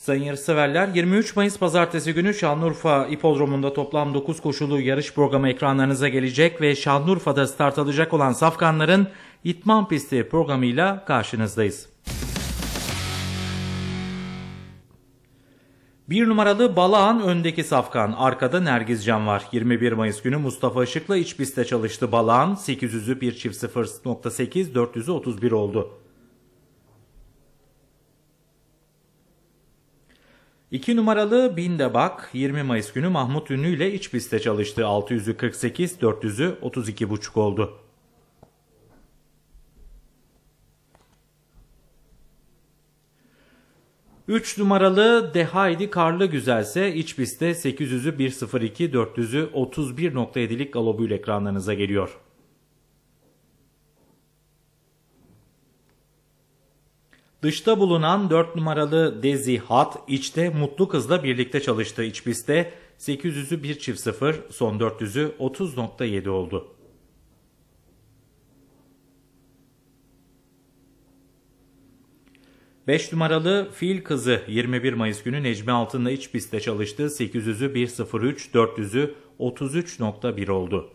Sayın yarışseverler, 23 Mayıs Pazartesi günü Şanlıurfa İpodromu'nda toplam 9 koşulu yarış programı ekranlarınıza gelecek ve Şanlıurfa'da start alacak olan safkanların İtman Pisti programıyla karşınızdayız. 1 numaralı Balağan öndeki safkan, arkada Nergizcan var. 21 Mayıs günü Mustafa Işık'la iç pistte çalıştı Balağan. 800'ü 1.0.8, 400'ü 31 oldu. 2 numaralı Bindebak 20 Mayıs günü Mahmut Ünlü ile iç pistte çalıştı. 600'ü 48, 400'ü 32,5 oldu. Üç numaralı Dehaydi Karlı Güzelse iç pistte 800'ü 1.02, 400'ü 31,7'lik galobuyla ekranlarınıza geliyor. Dışta bulunan 4 numaralı Dezi Hat içte Mutlu Kız'la birlikte çalıştı iç pistte. 800'ü 1.0, son 400'ü 30,7 oldu. Beş numaralı Fil Kızı 21 Mayıs günü Necmi Altın'la iç pistte çalıştı. 800'ü 1.03, 400'ü 33,1 oldu.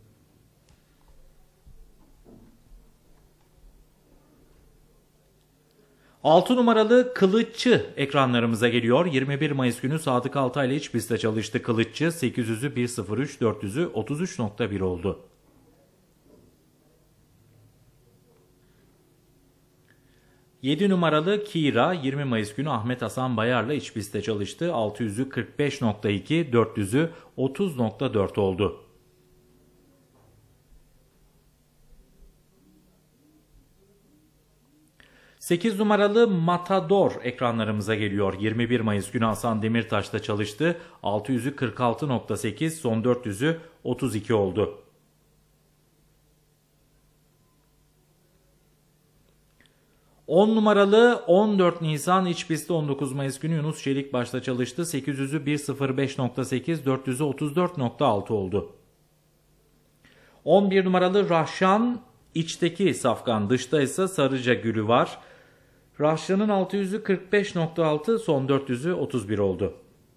Altı numaralı Kılıççı ekranlarımıza geliyor. 21 Mayıs günü Sadık Altay ile iç pistte çalıştı Kılıççı. 800'ü 1.03, 400'ü 33,1 oldu. Yedi numaralı Kira 20 Mayıs günü Ahmet Hasan Bayar'la iç pistte çalıştı. 600'ü 45,2, 400'ü 30,4 oldu. Sekiz numaralı Matador ekranlarımıza geliyor. 21 Mayıs günü Hasan Demirtaş'ta çalıştı. 600'ü 46,8, son 400'ü 32 oldu. 10 numaralı 14 Nisan iç pistte 19 Mayıs günü Yunus Çelik başta çalıştı. 800'ü 1.05,8, 400'ü 34,6 oldu. 11 numaralı Rahşan içteki safkan, dışta ise Sarıca Gülü var. Rahşan'ın 600'ü 45,6, son 400'ü 31 oldu.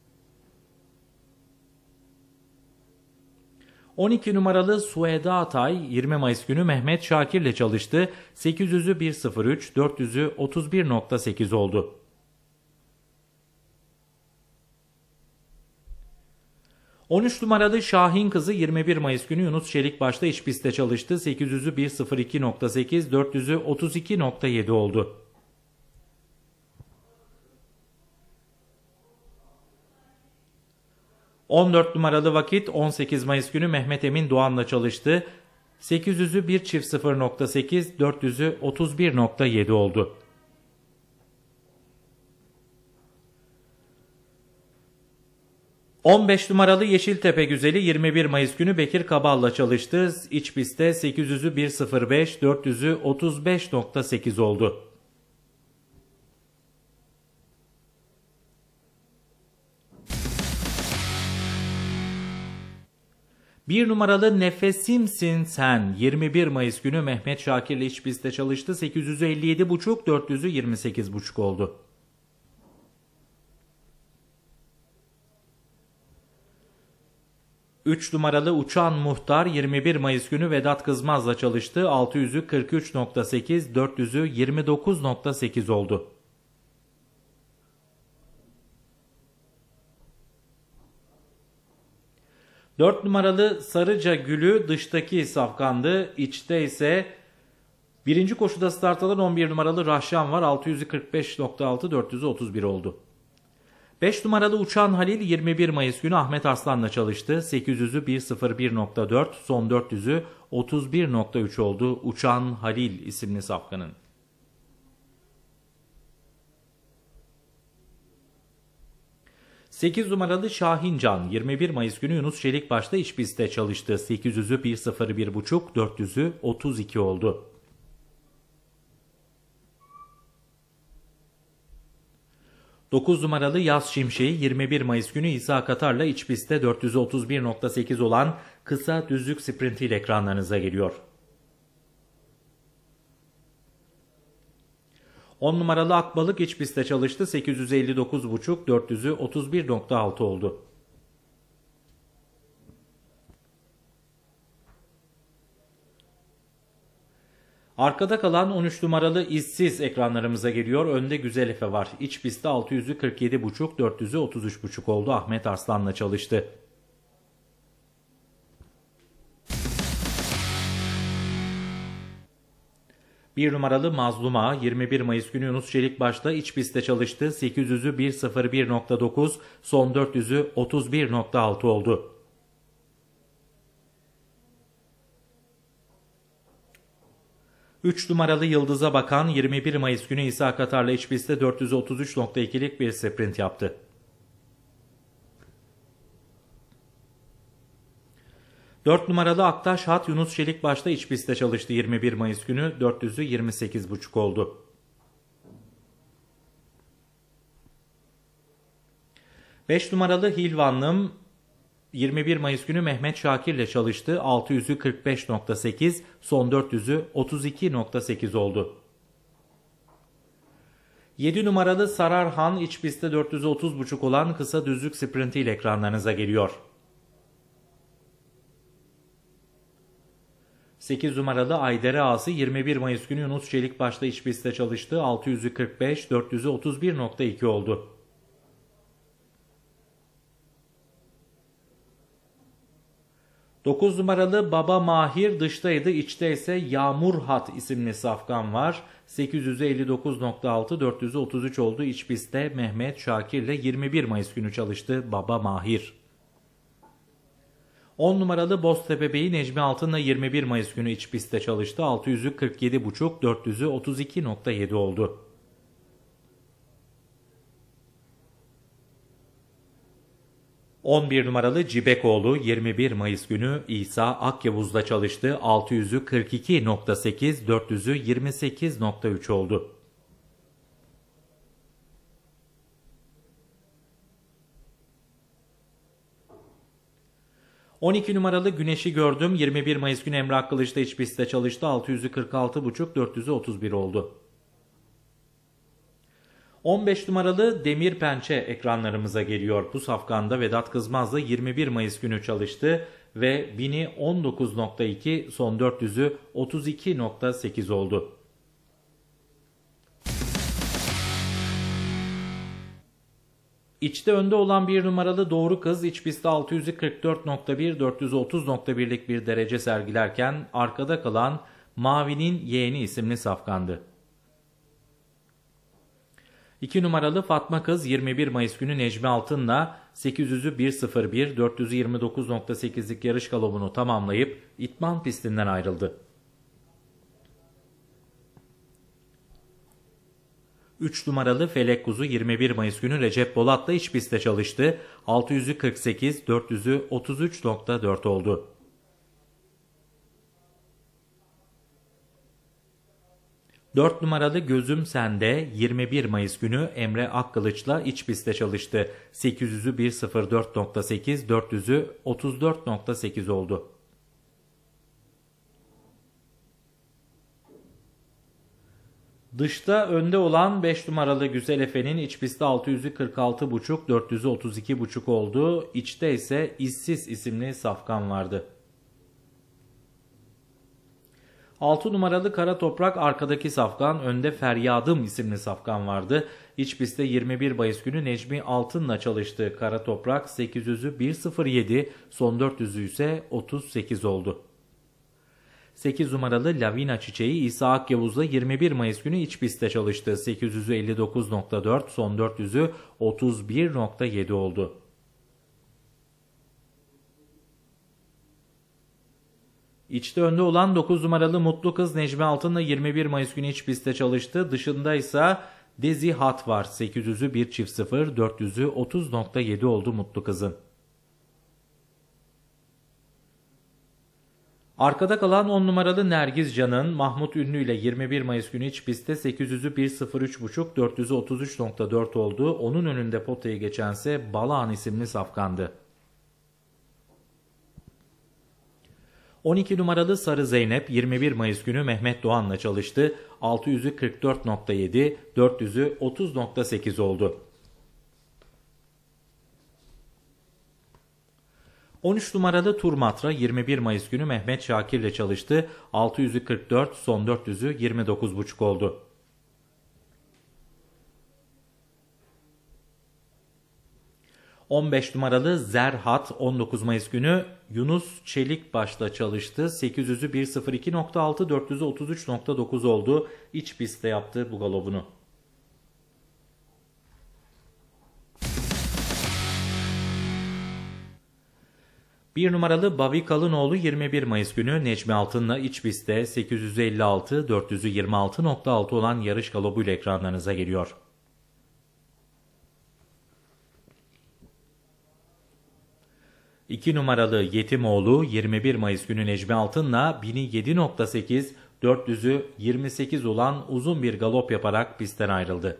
12 numaralı Sueda Atay 20 Mayıs günü Mehmet Şakir ile çalıştı. 800'ü 1.03, 400'ü 31,8 oldu. 13 numaralı Şahin Kızı 21 Mayıs günü Yunus Çelik başta iç pistte çalıştı. 800'ü 1.02,8, 400'ü 32,7 oldu. ...14 numaralı Vakit 18 Mayıs günü Mehmet Emin Doğan'la çalıştı. 800'ü 1.0.8, 400'ü 31,7 oldu. ...15 numaralı Yeşiltepe Güzeli 21 Mayıs günü Bekir Kabal'la çalıştı. İç pistte 800'ü 1.05, 400'ü 35,8 oldu. 1 numaralı Nefesimsin Sen 21 Mayıs günü Mehmet Şakir ile iç pistte çalıştı. 800'ü 57,5, 400'ü 28,5 oldu. Üç numaralı Uçan Muhtar 21 Mayıs günü Vedat Kızmaz'la çalıştı. 600'ü 43,8, 400'ü 29,8 oldu. 4 numaralı Sarıca Gülü dıştaki safkandı. İçte ise birinci koşuda start alan 11 numaralı Rahşan var. 600'ü 45,6, 400'ü 31 oldu. 5 numaralı Uçan Halil 21 Mayıs günü Ahmet Arslan'la çalıştı. 800'ü 1.01,4, son 400'ü 31,3 oldu Uçan Halil isimli safkanın. 8 numaralı Şahincan 21 Mayıs günü Yunus Çelik başta iç pistte çalıştı. 800'ü 1.01,5, 400'ü 32 oldu. 9 numaralı Yaz Şimşeği 21 Mayıs günü İsa Katar'la iç pistte 431,8 olan kısa düzlük sprintiyle ekranlarınıza geliyor. 10 numaralı Akbalık iç pistte çalıştı. 859,5, 400'ü 31.6 oldu. Arkada kalan 13 numaralı İzsiz ekranlarımıza geliyor. Önde Güzel Efe var. İç pistte 600'ü 47,5, 400'ü 33,5 oldu. Ahmet Arslan'la çalıştı. Bir numaralı Mazluma 21 Mayıs günü Yunus Çelikbaş'ta iç pistte çalıştı. 800'ü 1.01.9, son 400'ü 31.6 oldu. Üç numaralı Yıldız'a Bakan 21 Mayıs günü İsa Katar'la iç pistte 433.2'lik bir sprint yaptı. 4 numaralı Aktaş Hat Yunus Çelikbaş'ta iç pistte çalıştı 21 Mayıs günü 400'ü 28.5 oldu. 5 numaralı Hilvanlım 21 Mayıs günü Mehmet Şakir'le çalıştı. 600'ü 45.8, son 400'ü 32.8 oldu. 7 numaralı Sararhan iç pistte 430.5 olan kısa düzlük sprinti ile ekranlarınıza geliyor. 8 numaralı Aydere Ağası 21 Mayıs günü Yunus Çelikbaş'ta iç pistte çalıştı. 600'ü 45, 400'ü 31.2 oldu. 9 numaralı Baba Mahir dıştaydı, içte ise Yağmur Hat isimli safkan var. 859.6, 433 oldu. İç pistte Mehmet Şakir ile 21 Mayıs günü çalıştı Baba Mahir. 10 numaralı Boztepe Beyi Necmi Altın'la 21 Mayıs günü iç pistte çalıştı. 600'ü 47.5, 400'ü 32.7 oldu. 11 numaralı Cibekoğlu 21 Mayıs günü İsa Akyavuz'da çalıştı. 600'ü 42.8, 400'ü 28.3 oldu. ...12 numaralı Güneş'i gördüm. 21 Mayıs günü Emre Akkılıç'ta iç pistte çalıştı. 600'ü 46.5, 400'ü 31 oldu. 15 numaralı Demir Pençe ekranlarımıza geliyor. Bu safkanda Vedat Kızmaz'la 21 Mayıs günü çalıştı ve 1000'i 19.2, son 400'ü 32.8 oldu. İçte önde olan bir numaralı Doğru Kız iç pistte 600'ü 44.1, 430.1'lik bir derece sergilerken arkada kalan Mavi'nin Yeğeni isimli safkandı. 2 numaralı Fatma Kız 21 Mayıs günü Necmi Altın'la 800'ü 1.01, 429.8'lik yarış galobunu tamamlayıp İtman pistinden ayrıldı. 3 numaralı Felek Kuzu 21 Mayıs günü Recep Bolat'la iç pistte çalıştı. 600'ü 48, 400'ü 33.4 oldu. 4 numaralı Gözüm Sende 21 Mayıs günü Emre Akkılıç'la iç pistte çalıştı. 800'ü 1.04.8, 400'ü 34.8 oldu. Dışta önde olan 5 numaralı Güzel Efe'nin iç pistte 600'ü 46.5, 400'ü 32.5 oldu. İçte ise İzsiz isimli safkan vardı. 6 numaralı Kara Toprak arkadaki safkan, önde Feryadım isimli safkan vardı. İç pistte 21 Mayıs günü Necmi Altın'la çalıştığı Kara Toprak 800'ü 1.07, son 400'ü ise 38 oldu. 8 numaralı Lavina Çiçeği İsa Akyavuz'la 21 Mayıs günü iç pistte çalıştı. 800'ü 59.4, son 400'ü 31.7 oldu. İçte önde olan 9 numaralı Mutlu Kız Necmi Altın'la 21 Mayıs günü iç pistte çalıştı. Dışında ise Dezi Hat var. 800'ü 1.0, 400'ü 30.7 oldu Mutlu Kız'ın. Arkada kalan 10 numaralı Nergiz Can'ın Mahmut Ünlü ile 21 Mayıs günü iç pistte 800'ü 1.03.5, 400'ü 33.4 oldu. Onun önünde potayı geçense Balağan isimli safkandı. 12 numaralı Sarı Zeynep 21 Mayıs günü Mehmet Doğan'la çalıştı. 600'ü 44.7, 400'ü 30.8 oldu. 13 numaralı Turmatra 21 Mayıs günü Mehmet Şakir ile çalıştı. 600'ü 44, son 400'ü 29.5 oldu. 15 numaralı Zerhat 19 Mayıs günü Yunus Çelikbaş'la çalıştı. 800'ü 1.02.6, 400'ü 33.9 oldu. İç pistte yaptı bu galobunu. Bir numaralı Bavi Kalınoğlu 21 Mayıs günü Necmi Altın'la iç pistte 856, 400'ü 26.6 olan yarış galobuyla ekranlarınıza geliyor. İki numaralı Yetimoğlu 21 Mayıs günü Necmi Altın'la 1000'i 7.8, 400'ü 28 olan uzun bir galop yaparak pistten ayrıldı.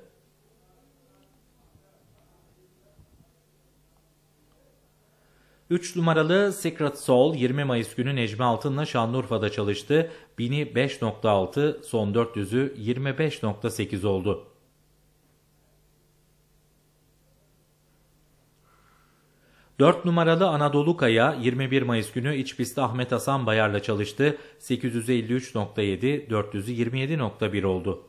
Üç numaralı Secret Soul 20 Mayıs günü Necmi Altın'la Şanlıurfa'da çalıştı. 1000'i 5.6, son 400'ü 25.8 oldu. 4 numaralı Anadolu Kaya 21 Mayıs günü iç pistte Ahmet Hasan Bayar'la çalıştı. 853.7, 400'ü 27.1 oldu.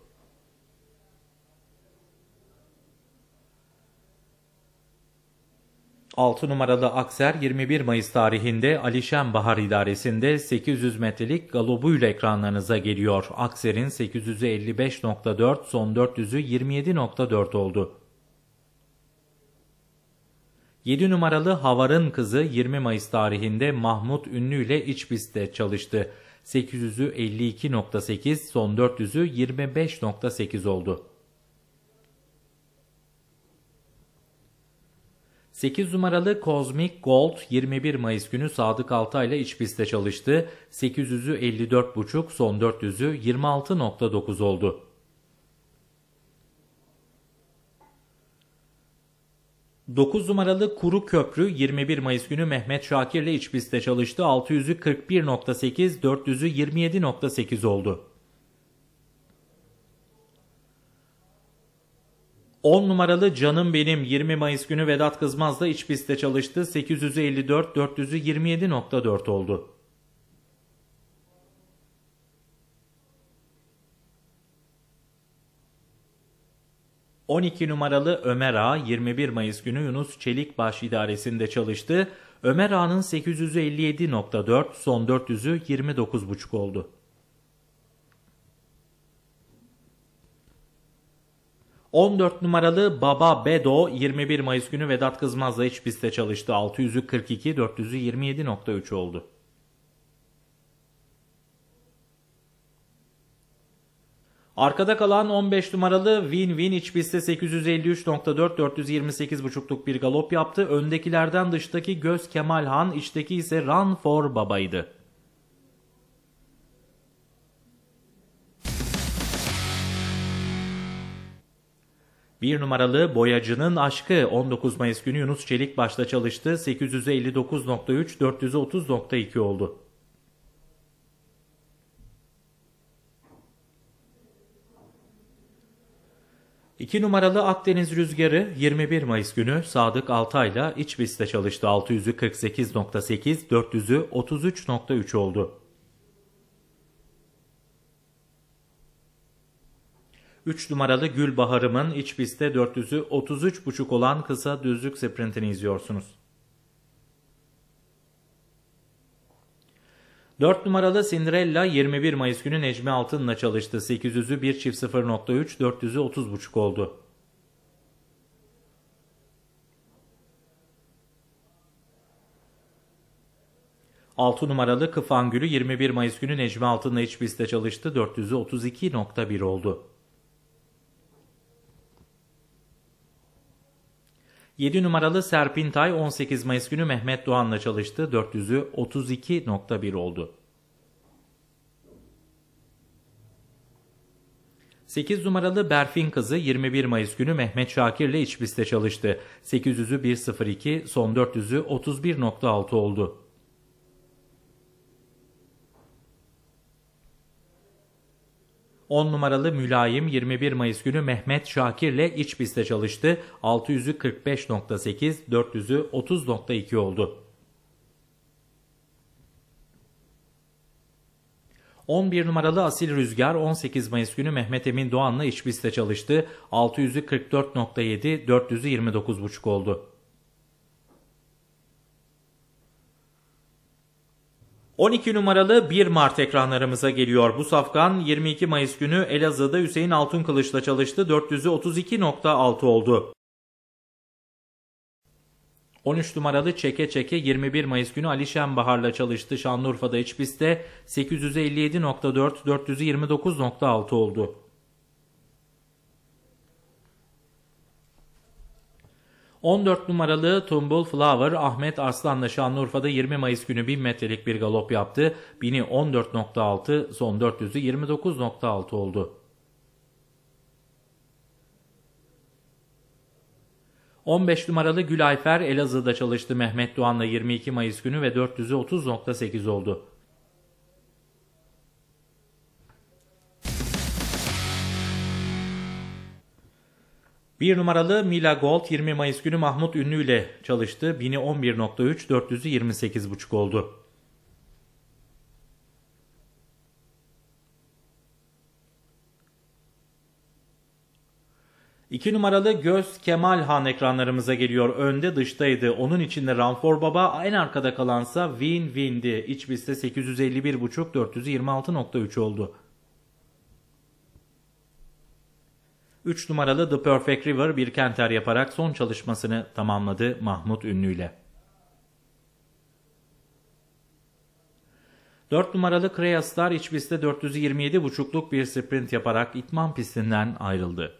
Altı numaralı Akser 21 Mayıs tarihinde Alişen Bahar İdaresi'nde 800 metrelik galobuyla ekranlarınıza geliyor. Akser'in 800'ü 55.4, son 400'ü 27.4 oldu. 7 numaralı Havar'ın kızı 20 Mayıs tarihinde Mahmut Ünlü ile iç pistte çalıştı. 800'ü 52.8, son 400'ü 25.8 oldu. 8 numaralı Cosmic Gold 21 Mayıs günü Sadık Altay ile iç pistte çalıştı. 800'ü 54.5, son 400'ü 26.9 oldu. 9 numaralı Kuru Köprü 21 Mayıs günü Mehmet Şakir ile iç pistte çalıştı. 600'ü 41.8, 400'ü 27.8 oldu. 10 numaralı Canım Benim 20 Mayıs günü Vedat Kızmaz'la iç pistte çalıştı. 800'ü 54, 400'ü 27.4 oldu. 12 numaralı Ömer Ağa 21 Mayıs günü Yunus Çelikbaş idaresinde çalıştı. Ömer Ağa'nın 857.4, son 400'ü 29.5 oldu. 14 numaralı Baba Bedo 21 Mayıs günü Vedat Kızmaz'la iç pistte çalıştı. 600'ü 42, 400'ü 27.3 oldu. Arkada kalan 15 numaralı Win Win iç pistte 853.4, 428.5'luk bir galop yaptı. Öndekilerden dıştaki Göz Kemal Han, içteki ise Run for Baba'ydı. Bir numaralı Boyacı'nın Aşkı 19 Mayıs günü Yunus Çelikbaş'ta çalıştı. 859.3, 430.2 oldu. 2 numaralı Akdeniz Rüzgarı 21 Mayıs günü Sadık Altay'la iç pistte çalıştı. 600'ü 48.8, 400'ü 33.3 oldu. 3 numaralı Gülbaharım'ın iç pistte 400'ü 33.5 olan kısa düzlük sprintini izliyorsunuz. 4 numaralı Cinderella 21 Mayıs günü Necmi Altın'la çalıştı. 800'ü 1.0.3, 400'ü 30.5 oldu. Altı numaralı Kıfangül'ü 21 Mayıs günü Necmi Altın'la iç pistte çalıştı. 400'ü 32.1 oldu. 7 numaralı Serpintay 18 Mayıs günü Mehmet Doğan'la çalıştı. 400'ü 32.1 oldu. 8 numaralı Berfin Kızı 21 Mayıs günü Mehmet Şakir ile iç pistte çalıştı. 800'ü 1.02, son 400'ü 31.6 oldu. 10 numaralı Mülayim 21 Mayıs günü Mehmet Şakir'le iç pistte çalıştı. 600'ü 45.8, 400'ü 30.2 oldu. 11 numaralı Asil Rüzgar 18 Mayıs günü Mehmet Emin Doğan'la iç pistte çalıştı. 600'ü 44.7, 400'ü 29.5 oldu. 12 numaralı 1 Mart ekranlarımıza geliyor. Bu safkan 22 Mayıs günü Elazığ'da Hüseyin Altunkılıç'la çalıştı. 400'ü 32.6 oldu. 13 numaralı Çeke Çeke 21 Mayıs günü Ali Şenbahar'la çalıştı. Şanlıurfa'da iç pistte 857.4, 400'ü 29.6 oldu. 14 numaralı Tumbul Flower Ahmet Arslan'la Şanlıurfa'da 20 Mayıs günü 1000 metrelik bir galop yaptı. 1000'i 14.6, son 400'ü 29.6 oldu. 15 numaralı Gülayfer Elazığ'da çalıştı Mehmet Doğan'la 22 Mayıs günü ve 400'ü 30.8 oldu. Bir numaralı Mila Gold 20 Mayıs günü Mahmut Ünlü ile çalıştı. 1000'i 11.3, 400'ü 28.5 oldu. İki numaralı Göz Kemal Han ekranlarımıza geliyor. Önde dıştaydı. Onun içinde Ranfor Baba, en arkada kalansa Win Win'di. İç pistte 851.5, 400'ü 26.3 oldu. 3 numaralı The Perfect River bir kenter yaparak son çalışmasını tamamladı Mahmut Ünlü ile. 4 numaralı Crea Star iç pistte 427.5'luk bir sprint yaparak İtman pistinden ayrıldı.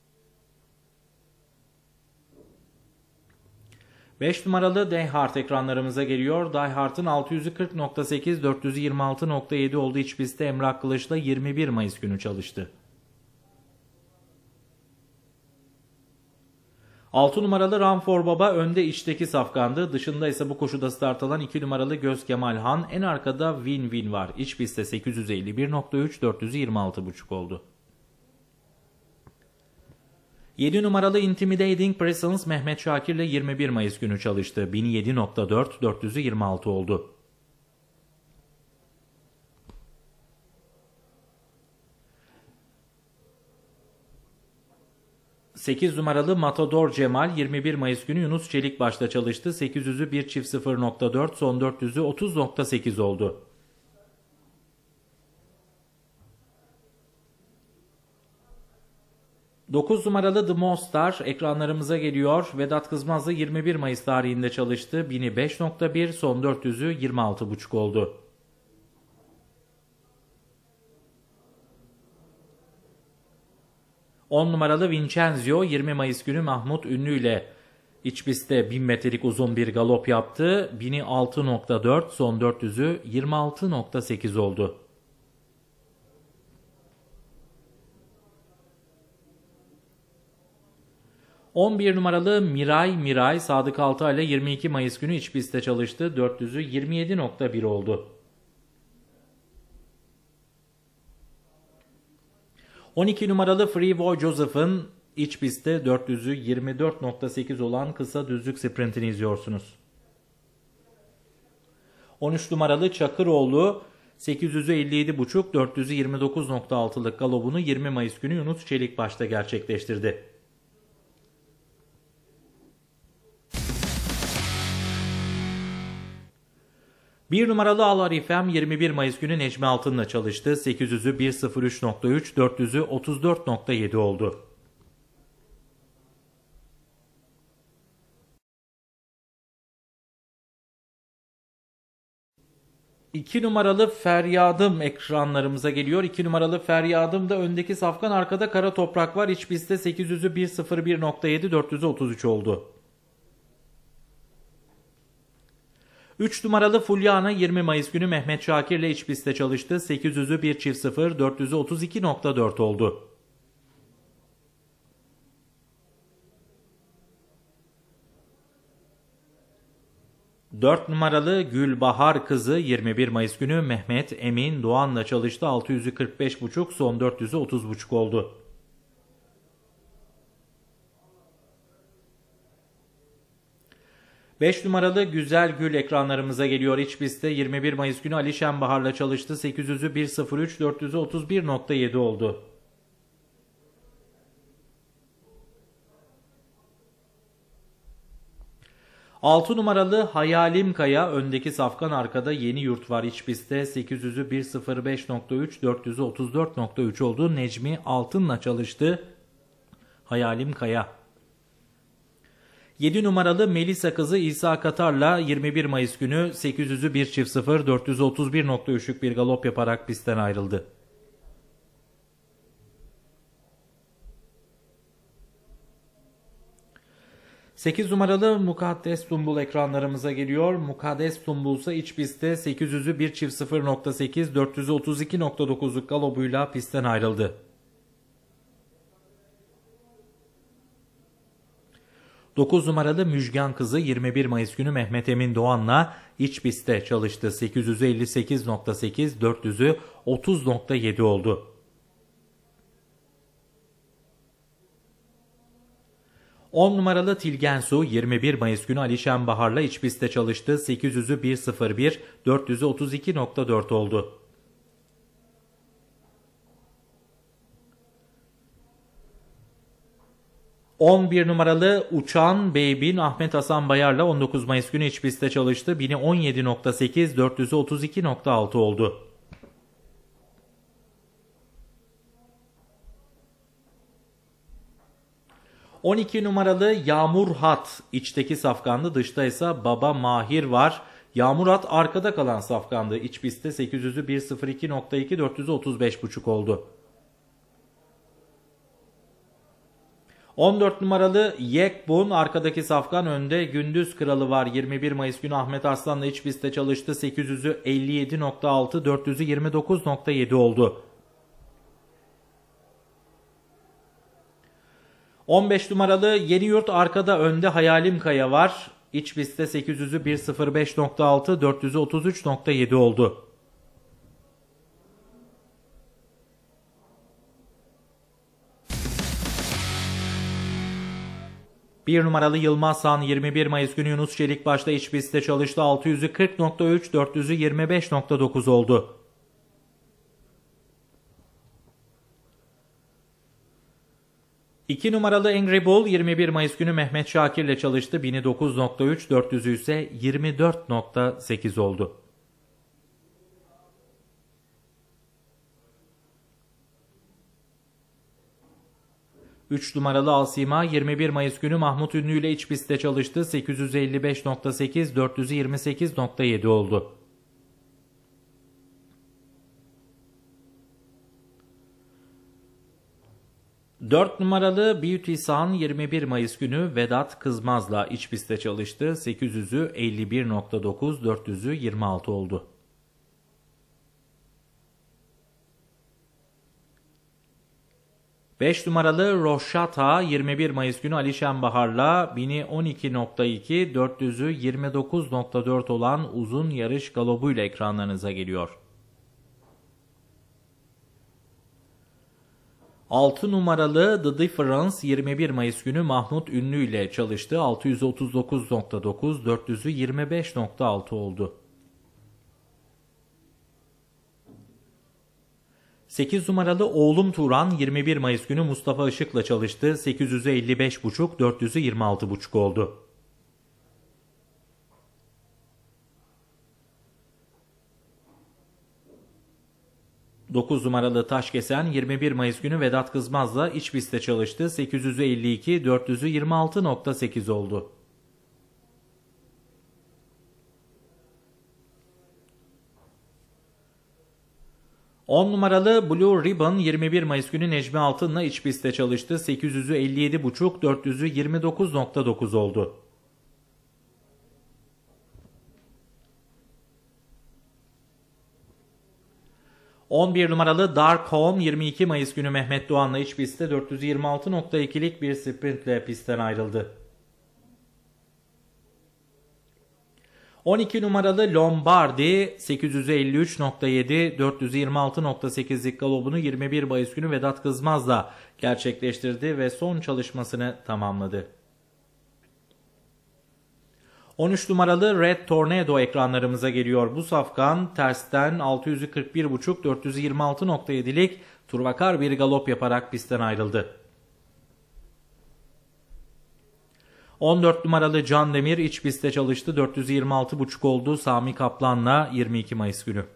5 numaralı Die Hard ekranlarımıza geliyor. Die Hard'ın 640.8, 426.7 olduğu iç pistte Emrah Kılıç'la 21 Mayıs günü çalıştı. 6 numaralı Ranfor Baba önde içteki safkandı. Dışında ise bu koşuda start alan 2 numaralı Göz Kemal Han. En arkada Win Win var. İç pistte 851.3, 400'ü 26.5 oldu. 7 numaralı Intimidating Presence Mehmet Şakir'le 21 Mayıs günü çalıştı. 1000'i 7.4, 400'ü 26 oldu. 8 numaralı Matador Cemal 21 Mayıs günü Yunus Çelikbaş'ta çalıştı. 800'ü 1.0.4, son 400'ü 30.8 oldu. Dokuz numaralı The Mostar ekranlarımıza geliyor. Vedat Kızmaz'la 21 Mayıs tarihinde çalıştı. 1000'i 5.1, son 400'ü 26.5 oldu. 10 numaralı Vincenzio 20 Mayıs günü Mahmut Ünlü ile iç pistte 1000 metrelik uzun bir galop yaptı. 1000'i 6.4, son 400'ü 26.8 oldu. ...11 numaralı Miray Sadık Altay'la 22 Mayıs günü iç pistte çalıştı. 400'ü 27.1 oldu. 12 numaralı Freeboy Joseph'ın iç pistte 400'ü 24.8 olan kısa düzlük sprintini izliyorsunuz. 13 numaralı Çakıroğlu 800'ü 57.5, 400'ü 29.6'lık galobunu 20 Mayıs günü Yunus Çelikbaş'ta gerçekleştirdi. Bir numaralı Al Arifem 21 Mayıs günü Necmi Altın'la çalıştı. 800'ü 1.03.3, 400'ü 34.7 oldu. İki numaralı Feryadım ekranlarımıza geliyor. 2 numaralı Feryadım da öndeki safkan, arkada kara toprak var. İç pistte 800'ü 1.01.7, 400'ü 33 oldu. 3 numaralı Fulyana 20 Mayıs günü Mehmet Şakir'le iç pistte çalıştı. 800'ü 1.0, 400'ü 32.4 oldu. 4 numaralı Gülbahar Kızı 21 Mayıs günü Mehmet Emin Doğan'la çalıştı. 645,5, son 400'ü 30,5 oldu. Beş numaralı Güzel Gül ekranlarımıza geliyor. İç pistte 21 Mayıs günü Ali Şenbahar'la çalıştı. 800'ü 1.03, 400'ü 31,7 oldu. Altı numaralı Hayalim Kaya öndeki safkan, arkada Yeni Yurt var. İç pistte 800'ü 1.05.3, 400'ü 34,3 oldu. Necmi Altın'la çalıştı Hayalim Kaya. 7 numaralı Melisa Kızı İsa Katar'la 21 Mayıs günü 800'ü 1.0, 400'ü 31,3'lük bir galop yaparak pistten ayrıldı. Sekiz numaralı Mukaddes Tumbul ekranlarımıza geliyor. Mukaddes Tumbul ise iç pistte 800'ü 1.0.8, 400'ü 32,9'luk galopuyla pistten ayrıldı. 9 numaralı Müjgan Kızı 21 Mayıs günü Mehmet Emin Doğan'la iç pistte çalıştı. 800'ü 58,8, 400'ü 30,7 oldu. 10 numaralı Tilgensu 21 Mayıs günü Ali Şenbahar'la iç pistte çalıştı. 800'ü 1.01, 400'ü 32,4 oldu. ...11 numaralı Uçan Beybin Ahmet Hasan Bayar'la 19 Mayıs günü iç pistte çalıştı. 1000'i 17,8, 400'ü 32,6 oldu. ...12 numaralı Yağmur Hat içteki safkandı. Dışta ise Baba Mahir var. Yağmur Hat arkada kalan safkandı. İç pistte 800'ü 1.02,2, 400'ü 35,5 oldu. 14 numaralı Yekbun arkadaki safkan, önde Gündüz Kralı var. 21 Mayıs günü Ahmet Arslan'la iç pistte çalıştı. 800'ü 57,6, 400'ü 29,7 oldu. 15 numaralı Yeni Yurt arkada, önde Hayalim Kaya var. İç pistte 800'ü 1.05,6, 400'ü 33,7 oldu. 1 numaralı Yılmaz Han 21 Mayıs günü Yunus Çelikbaş'ta iç pistte çalıştı. 600'ü 40,3, 400'ü 25,9 oldu. İki numaralı Angry Bull 21 Mayıs günü Mehmet Şakir'le çalıştı. 1000'i 9,3, 400'ü ise 24,8 oldu. Üç numaralı Alsima 21 Mayıs günü Mahmut Ünlü ile iç pistte çalıştı. 855,8, 400'ü 28,7 oldu. Dört numaralı Beauty Sun 21 Mayıs günü Vedat Kızmaz'la iç pistte çalıştı. 800'ü 51,9, 400'ü 26 oldu. Beş numaralı Roşata 21 Mayıs günü Ali Şenbahar'la 1000'i 12,2, 400'ü 29,4 olan uzun yarış galobuyla ekranlarınıza geliyor. 6 numaralı The Difference 21 Mayıs günü Mahmut Ünlü ile çalıştı. 639,9, 400'ü 25,6 oldu. 8 numaralı Oğlum Turan 21 Mayıs günü Mustafa Işık'la çalıştı. 800'ü 55,5, 400'ü 26,5 oldu. Dokuz numaralı Taşkesen 21 Mayıs günü Vedat Kızmaz'la iç pistte çalıştı. 800'ü 52, 400'ü 26,8 oldu. 10 numaralı Blue Ribbon 21 Mayıs günü Necmi Altın'la iç pistte çalıştı. 800'ü 57,5, 400'ü 29,9 oldu. ...11 numaralı Dark Home 22 Mayıs günü Mehmet Doğan'la iç pistte 426,2'lik bir sprintle pistten ayrıldı. 12 numaralı Lombardi 853.7 426.8'lik galobunu 21 Mayıs günü Vedat Kızmaz'la gerçekleştirdi ve son çalışmasını tamamladı. 13 numaralı Red Tornado ekranlarımıza geliyor. Bu safkan tersten 641.5 426.7'lik turvakar bir galop yaparak pistten ayrıldı. 14 numaralı Can Demir iç pistte çalıştı. 426.5 oldu Sami Kaplan'la 22 Mayıs günü.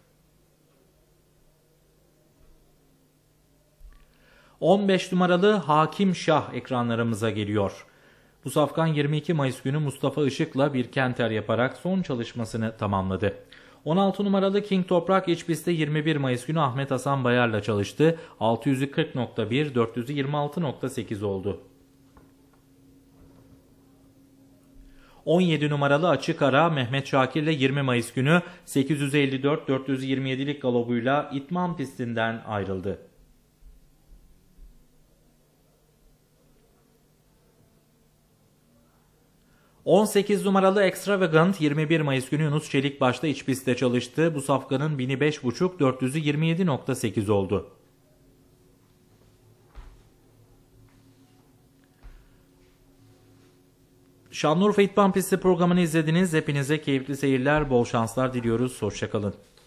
15 numaralı Hakim Şah ekranlarımıza geliyor. Bu safkan 22 Mayıs günü Mustafa Işık'la bir kenter yaparak son çalışmasını tamamladı. 16 numaralı King Toprak iç pistte 21 Mayıs günü Ahmet Hasan Bayar'la çalıştı. 640.1 426.8 oldu. 17 numaralı Açık Ara Mehmet Şakir'le 20 Mayıs günü 854-427'lik galobuyla İtman pistinden ayrıldı. 18 numaralı Extravagant 21 Mayıs günü Yunus Çelikbaş'ta iç pistte çalıştı. Bu safkanın 1005.5 427.8 oldu. Şanlıurfa İtman Pisti programını izlediniz. Hepinize keyifli seyirler, bol şanslar diliyoruz. Hoşça kalın.